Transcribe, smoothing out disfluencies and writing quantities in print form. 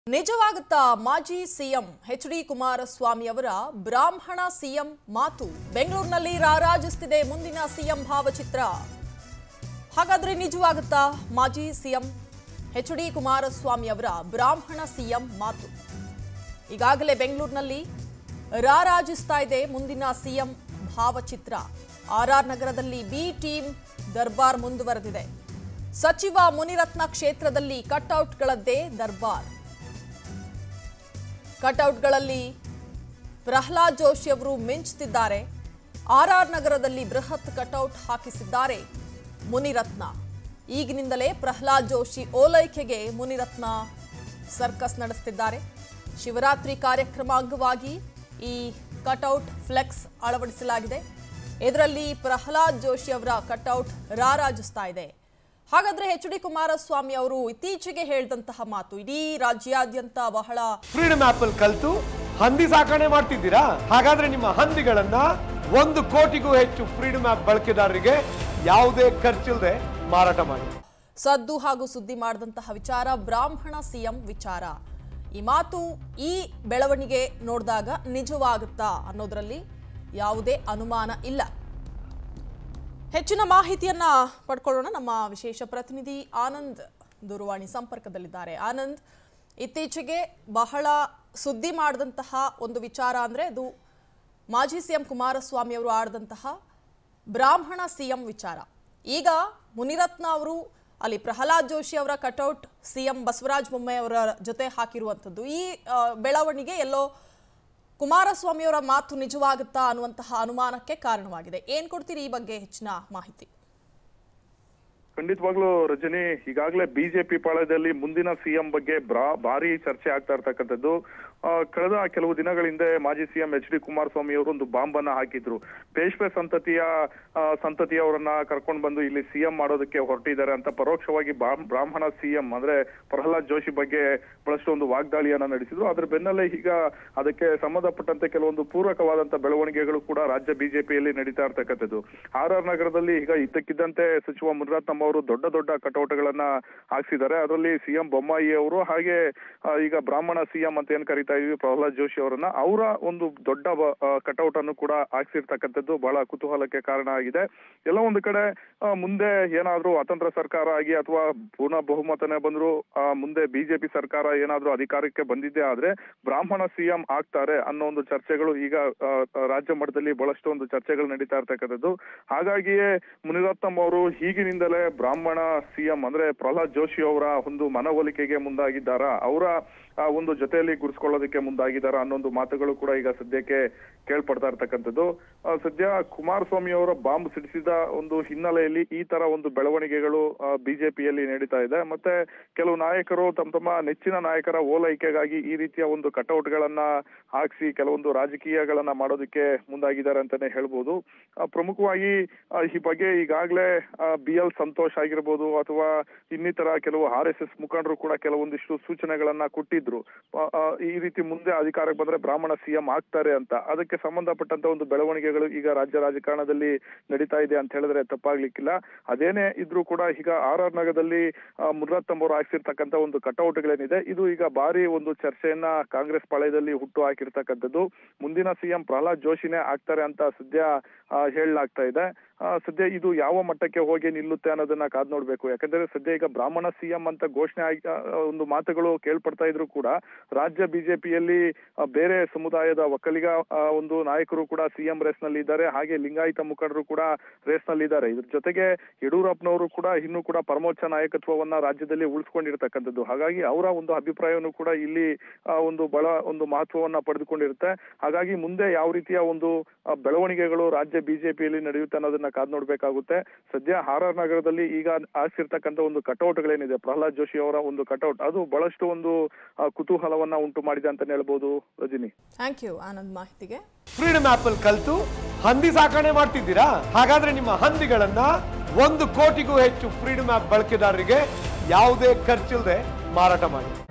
ನಿಜವಾಗುತ್ತಾ ಮಾಜಿ CM H D. Kumaraswamy ಅವರ ಬ್ರಾಹ್ಮಣ ಸಿಎಂ ಮಾತು ಬೆಂಗಳೂರಿನಲ್ಲಿ ರಾರಾಜಿಸುತ್ತಿದೆ ಮುಂದಿನ ಸಿಎಂ ಭಾವಚಿತ್ರ. ಹಾಗಾದ್ರೆ ನಿಜವಾಗುತ್ತಾ ಮಾಜಿ ಸಿಎಂ ಎಚ್.ಡಿ. ಕುಮಾರಸ್ವಾಮಿ ಅವರ ಬ್ರಾಹ್ಮಣ ಸಿಎಂ ಮಾತು? ಈಗಾಗಲೇ ಬೆಂಗಳೂರಿನಲ್ಲಿ ರಾರಾಜಿಸ್ತಾ ಇದೆ ಮುಂದಿನ ಸಿಎಂ ಭಾವಚಿತ್ರ. ಆರ್.ಆರ್. ನಗರದಲ್ಲಿ ಬಿ ಟೀಮ್ ದರ್ಬಾರ್ ಮುಂದುವರೆದಿದೆ. ಸಚಿವ ಮುನಿರತ್ನ ಕ್ಷೇತ್ರದಲ್ಲಿ ಕಟ್ಔಟ್ಗಳದ್ದೇ ದರ್ಬಾರ್. ಕಟ್ಔಟ್ಗಳಲ್ಲಿ ಪ್ರಹ್ಲಾದ್ ಜೋಶಿ ಅವರು ಮಿಂಚುತ್ತಿದ್ದಾರೆ. ಆರ್.ಆರ್. ನಗರದಲ್ಲಿ ಬೃಹತ್ ಕಟ್ಔಟ್ ಹಾಕಿಸಿದ್ದಾರೆ ಮುನಿರತ್ನ. ಈಗಿನಿಂದಲೇ ಪ್ರಹ್ಲಾದ್ ಜೋಶಿ ಓಲೈಕೆಗೆ ಮುನಿರತ್ನ ಸರ್ಕಸ್ ನಡೆಸುತ್ತಿದ್ದಾರೆ. ಶಿವರಾತ್ರಿ ಕಾರ್ಯಕ್ರಮ ಅಂಗವಾಗಿ ಈ ಕಟ್ಔಟ್ ಫ್ಲೆಕ್ಸ್ ಅಳವಡಿಸಲಾಗಿದೆ. ಇದರಲ್ಲಿ ಪ್ರಹ್ಲಾದ್ ಜೋಶಿ ಅವರ ಕಟ್ಔಟ್ ರಾರಾಜಿಸ್ತಾ ಇದೆ. ಹಾಗಾದ್ರೆ ಎಚ್.ಡಿ. ಕುಮಾರಸ್ವಾಮಿ ಅವರು ಇತ್ತೀಚೆಗೆ ಹೇಳಿದಂತಹ ಮಾತು ಇಡೀ ರಾಜ್ಯಾದ್ಯಂತ ಬಹಳ ಫ್ರೀಡಮ್ ಆಪ್ ಅಲ್ಲಿ ಕಲಿತು ಹಂದಿ ಸಾಕಣೆ ಮಾಡ್ತಿದ್ದೀರಾ? ಹಾಗಾದ್ರೆ ನಿಮ್ಮ ಹಂದಿಗಳನ್ನ 1 ಕೋಟಿಗೂ ಹೆಚ್ಚು ಫ್ರೀಡಮ್ ಆಪ್ ಬಳಕೆದಾರರಿಗೆ ಯಾವುದೇ ಖರ್ಚಿಲ್ಲದೆ ಮಾರಾಟ ಮಾಡಿ. ಸದ್ದು ಹಾಗೂ ಸುದ್ದಿ ಮಾಡಿದಂತಹ ವಿಚಾರ ಬ್ರಾಹ್ಮಣ ಸಿಎಂ ವಿಚಾರ. ಈ ಮಾತು ಈ ಬೆಳವಣಿಗೆ ನೋಡಿದಾಗ ನಿಜವಾಗುತ್ತಾ ಅನ್ನೋದ್ರಲ್ಲಿ ಯಾವುದೇ ಅನುಮಾನ ಇಲ್ಲ. ಹೆಚ್ಚಿನ ಮಾಹಿತಿಯನ್ನ ಪಡ್ಕೊಳ್ಳೋಣ. ನಮ್ಮ ವಿಶೇಷ ಪ್ರತಿನಿಧಿ ಆನಂದ್ ದೂರವಾಣಿ ಸಂಪರ್ಕದಲ್ಲಿದ್ದಾರೆ. ಆನಂದ್, ಇತ್ತೀಚೆಗೆ ಬಹಳ ಸುದ್ದಿ ಮಾಡಿದಂತಹ ಒಂದು ವಿಚಾರ ಅಂದರೆ ಅದು ಮಾಜಿ ಸಿಎಂ ಕುಮಾರಸ್ವಾಮಿ ಅವರು ಆಡಿದಂತಹ ಬ್ರಾಹ್ಮಣ ಸಿಎಂ ವಿಚಾರ. ಈಗ ಮುನಿರತ್ನ ಅವರು ಅಲ್ಲಿ ಪ್ರಹ್ಲಾದ್ ಜೋಶಿ ಅವರ ಕಟೌಟ್ ಸಿಎಂ ಬಸವರಾಜ ಬೊಮ್ಮಾಯಿ ಅವರ ಜೊತೆ ಹಾಕಿರುವಂಥದ್ದು. ಈ ಬೆಳವಣಿಗೆ ಎಲ್ಲೋ ಕುಮಾರಸ್ವಾಮಿ ಅವರ ಮಾತು ನಿಜವಾಗುತ್ತಾ ಅನ್ನುವಂತಹ ಅನುಮಾನಕ್ಕೆ ಕಾರಣವಾಗಿದೆ. ಏನ್ ಕೊಡ್ತೀರಿ ಈ ಬಗ್ಗೆ ಹೆಚ್ಚಿನ ಮಾಹಿತಿ? ಖಂಡಿತವಾಗ್ಲೂ ರಜನಿ, ಈಗಾಗಲೇ ಬಿಜೆಪಿ ಪಾಳ್ಯದಲ್ಲಿ ಮುಂದಿನ ಸಿಎಂ ಬಗ್ಗೆ ಭಾರಿ ಚರ್ಚೆ ಆಗ್ತಾ ಇರ್ತಕ್ಕಂಥದ್ದು. ಕಳೆದ ಕೆಲವು ದಿನಗಳ ಹಿಂದೆ ಮಾಜಿ ಸಿಎಂ ಎಚ್.ಡಿ. ಕುಮಾರಸ್ವಾಮಿ ಅವರು ಒಂದು ಬಾಂಬ್ ಅನ್ನ ಹಾಕಿದ್ರು. ಪೇಶ್ವೆ ಸಂತತಿಯವರನ್ನ ಕರ್ಕೊಂಡು ಬಂದು ಇಲ್ಲಿ ಸಿಎಂ ಮಾಡೋದಕ್ಕೆ ಹೊರಟಿದ್ದಾರೆ ಅಂತ ಪರೋಕ್ಷವಾಗಿ ಬ್ರಾಹ್ಮಣ ಸಿಎಂ ಅಂದ್ರೆ ಪ್ರಹ್ಲಾದ್ ಜೋಶಿ ಬಗ್ಗೆ ಬಹಳಷ್ಟು ಒಂದು ವಾಗ್ದಾಳಿಯನ್ನ ನಡೆಸಿದ್ರು. ಅದ್ರ ಬೆನ್ನಲ್ಲೇ ಈಗ ಅದಕ್ಕೆ ಸಂಬಂಧಪಟ್ಟಂತೆ ಕೆಲವೊಂದು ಪೂರಕವಾದಂತ ಬೆಳವಣಿಗೆಗಳು ಕೂಡ ರಾಜ್ಯ ಬಿಜೆಪಿಯಲ್ಲಿ ನಡೀತಾ ಇರ್ತಕ್ಕಂಥದ್ದು. ಆರ್.ಆರ್. ನಗರದಲ್ಲಿ ಈಗ ಇದ್ದಕ್ಕಿದ್ದಂತೆ ಸಚಿವ ಮುನಿರತ್ನ ಅವರು ದೊಡ್ಡ ದೊಡ್ಡ ಕಟೌಟ್ಗಳನ್ನ ಹಾಕ್ಸಿದ್ದಾರೆ. ಅದರಲ್ಲಿ ಸಿಎಂ ಬೊಮ್ಮಾಯಿ ಅವರು ಹಾಗೆ ಈಗ ಬ್ರಾಹ್ಮಣ ಸಿಎಂ ಅಂತ ಏನ್ ಕರೀತಾ ಇದೀವಿ ಪ್ರಹ್ಲಾದ್ ಜೋಶಿ ಅವರನ್ನ, ಅವರ ಒಂದು ದೊಡ್ಡ ಕಟೌಟ್ ಅನ್ನು ಕೂಡ ಹಾಕ್ಸಿರ್ತಕ್ಕಂಥದ್ದು ಬಹಳ ಕುತೂಹಲಕ್ಕೆ ಕಾರಣ ಆಗಿದೆ. ಎಲ್ಲ ಒಂದು ಕಡೆ ಮುಂದೆ ಏನಾದ್ರೂ ಅತಂತ್ರ ಸರ್ಕಾರ ಆಗಿ ಅಥವಾ ಪೂರ್ಣ ಬಹುಮತನೇ ಬಂದ್ರು ಮುಂದೆ ಬಿಜೆಪಿ ಸರ್ಕಾರ ಏನಾದ್ರೂ ಅಧಿಕಾರಕ್ಕೆ ಬಂದಿದ್ದೇ ಆದ್ರೆ ಬ್ರಾಹ್ಮಣ ಸಿಎಂ ಆಗ್ತಾರೆ ಅನ್ನೋ ಒಂದು ಚರ್ಚೆಗಳು ಈಗ ರಾಜ್ಯ ಮಟ್ಟದಲ್ಲಿ ಬಹಳಷ್ಟು ಒಂದು ಚರ್ಚೆಗಳು ನಡೀತಾ ಇರ್ತಕ್ಕಂಥದ್ದು. ಹಾಗಾಗಿಯೇ ಮುನಿರತ್ನಂ ಅವರು ಈಗಿನಿಂದಲೇ ಬ್ರಾಹ್ಮಣ ಸಿಎಂ ಅಂದ್ರೆ ಪ್ರಹ್ಲಾದ್ ಜೋಶಿ ಅವರ ಒಂದು ಮನವೊಲಿಕೆಗೆ ಮುಂದಾಗಿದ್ದಾರ, ಅವರ ಒಂದು ಜೊತೆಯಲ್ಲಿ ಗುರುಸ್ಕೊಳ್ಳೋದಕ್ಕೆ ಮುಂದಾಗಿದ್ದಾರ ಅನ್ನೊಂದು ಮಾತುಗಳು ಕೂಡ ಈಗ ಸದ್ಯಕ್ಕೆ ಕೇಳ್ಪಡ್ತಾ ಇರ್ತಕ್ಕಂಥದ್ದು. ಸದ್ಯ ಕುಮಾರಸ್ವಾಮಿ ಅವರ ಬಾಂಬ್ ಸಿಡಿಸಿದ ಒಂದು ಹಿನ್ನೆಲೆಯಲ್ಲಿ ಈ ತರ ಒಂದು ಬೆಳವಣಿಗೆಗಳು ಬಿಜೆಪಿಯಲ್ಲಿ ನಡೀತಾ ಇದೆ. ಮತ್ತೆ ಕೆಲವು ನಾಯಕರು ತಮ್ಮ ನೆಚ್ಚಿನ ನಾಯಕರ ಓಲೈಕೆಗಾಗಿ ಈ ರೀತಿಯ ಒಂದು ಕಟೌಟ್ ಗಳನ್ನ ಹಾಕಿಸಿ ಕೆಲವೊಂದು ರಾಜಕೀಯಗಳನ್ನ ಮಾಡೋದಕ್ಕೆ ಮುಂದಾಗಿದ್ದಾರೆ ಅಂತಾನೆ ಹೇಳ್ಬೋದು. ಪ್ರಮುಖವಾಗಿ ಈ ಬಗ್ಗೆ ಈಗಾಗಲೇ BL ಸಂತೋಷ್ ಆಗಿರ್ಬೋದು ಅಥವಾ ಇನ್ನಿತರ ಕೆಲವು RSS ಮುಖಂಡರು ಕೂಡ ಕೆಲವೊಂದಿಷ್ಟು ಸೂಚನೆಗಳನ್ನ ಕೊಟ್ಟಿದ್ರು. ಈ ರೀತಿ ಮುಂದೆ ಅಧಿಕಾರಕ್ಕೆ ಬಂದ್ರೆ ಬ್ರಾಹ್ಮಣ ಸಿಎಂ ಆಗ್ತಾರೆ ಅಂತ. ಅದಕ್ಕೆ ಸಂಬಂಧಪಟ್ಟಂತ ಒಂದು ಬೆಳವಣಿಗೆಗಳು ಈಗ ರಾಜ್ಯ ರಾಜಕಾರಣದಲ್ಲಿ ನಡೀತಾ ಇದೆ ಅಂತ ಹೇಳಿದ್ರೆ ತಪ್ಪಾಗ್ಲಿಕ್ಕಿಲ್ಲ. ಅದೇನೇ ಇದ್ರೂ ಕೂಡ ಈಗ ಆರ್.ಆರ್. ನಗರದಲ್ಲಿ ಮುನಿರತ್ನ ಅವರು ಹಾಕ್ಸಿರ್ತಕ್ಕಂಥ ಒಂದು ಕಟೌಟ್ಗಳೇನಿದೆ ಇದು ಈಗ ಭಾರಿ ಒಂದು ಚರ್ಚೆಯನ್ನ ಕಾಂಗ್ರೆಸ್ ಪಾಳ್ಯದಲ್ಲಿ ಹುಟ್ಟು ಹಾಕಿರ್ತಕ್ಕಂಥದ್ದು. ಮುಂದಿನ ಸಿಎಂ ಪ್ರಹ್ಲಾದ್ ಜೋಶಿನೇ ಆಗ್ತಾರೆ ಅಂತ ಸದ್ಯ ಹೇಳಲಾಗ್ತಾ ಇದೆ. ಸದ್ಯ ಇದು ಯಾವ ಮಟ್ಟಕ್ಕೆ ಹೋಗಿ ನಿಲ್ಲುತ್ತೆ ಅನ್ನೋದನ್ನ ಕಾದ್ ನೋಡ್ಬೇಕು. ಯಾಕಂದ್ರೆ ಸದ್ಯ ಈಗ ಬ್ರಾಹ್ಮಣ ಸಿಎಂ ಅಂತ ಘೋಷಣೆ ಒಂದು ಮಾತುಗಳು ಕೇಳ್ಪಡ್ತಾ ಇದ್ರು ಕೂಡ ರಾಜ್ಯ ಬಿಜೆಪಿಯಲ್ಲಿ ಬೇರೆ ಸಮುದಾಯದ ಒಕ್ಕಲಿಗ ಒಂದು ನಾಯಕರು ಕೂಡ ಸಿಎಂ ರೇಸ್ ನಲ್ಲಿ ಇದ್ದಾರೆ, ಹಾಗೆ ಲಿಂಗಾಯತ ಮುಖಂಡರು ಕೂಡ ರೇಸ್ ನಲ್ಲಿ ಇದ್ದಾರೆ. ಇದ್ರ ಜೊತೆಗೆ ಯಡಿಯೂರಪ್ಪನವರು ಕೂಡ ಇನ್ನೂ ಕೂಡ ಪರಮೋಚ್ಚ ನಾಯಕತ್ವವನ್ನ ರಾಜ್ಯದಲ್ಲಿ ಉಳಿಸ್ಕೊಂಡಿರ್ತಕ್ಕಂಥದ್ದು. ಹಾಗಾಗಿ ಅವರ ಒಂದು ಅಭಿಪ್ರಾಯವನ್ನು ಕೂಡ ಇಲ್ಲಿ ಒಂದು ಬಹಳ ಒಂದು ಮಹತ್ವವನ್ನ ಪಡೆದುಕೊಂಡಿರುತ್ತೆ. ಹಾಗಾಗಿ ಮುಂದೆ ಯಾವ ರೀತಿಯ ಒಂದು ಬೆಳವಣಿಗೆಗಳು ರಾಜ್ಯ ಬಿಜೆಪಿಯಲ್ಲಿ ನಡೆಯುತ್ತೆ ಅನ್ನೋದನ್ನ ಕಾದ್ ನೋಡ್ಬೇಕಾಗುತ್ತೆ. ಸದ್ಯ ಆರ್.ಆರ್. ನಗರದಲ್ಲಿ ಈಗ ಹಾಕ್ಸಿರ್ತಕ್ಕಂಥ ಒಂದು ಕಟೌಟ್ಗಳೇನಿದೆ ಪ್ರಹ್ಲಾದ್ ಜೋಶಿ ಅವರ ಒಂದು ಕಟೌಟ್ ಅದು ಬಹಳಷ್ಟು ಒಂದು ಕುತೂಹಲವನ್ನ ಉಂಟು ಮಾಡಿದೆ ಅಂತಾನೆ ಹೇಳ್ಬೋದು. ರಜನಿ, ಥ್ಯಾಂಕ್ ಯು ಆನಂದ್ ಮಾಹಿತಿಗೆ. ಫ್ರೀಡಮ್ ಆಪ್ ಅಲ್ಲಿ ಕಲಿತು ಹಂದಿ ಸಾಕಣೆ ಮಾಡ್ತಿದ್ದೀರಾ? ಹಾಗಾದ್ರೆ ನಿಮ್ಮ ಹಂದಿಗಳನ್ನ 1 ಕೋಟಿಗೂ ಹೆಚ್ಚು ಫ್ರೀಡಮ್ ಆಪ್ ಬಳಕೆದಾರರಿಗೆ ಯಾವುದೇ ಖರ್ಚಿಲ್ಲದೆ ಮಾರಾಟ ಮಾಡಿ.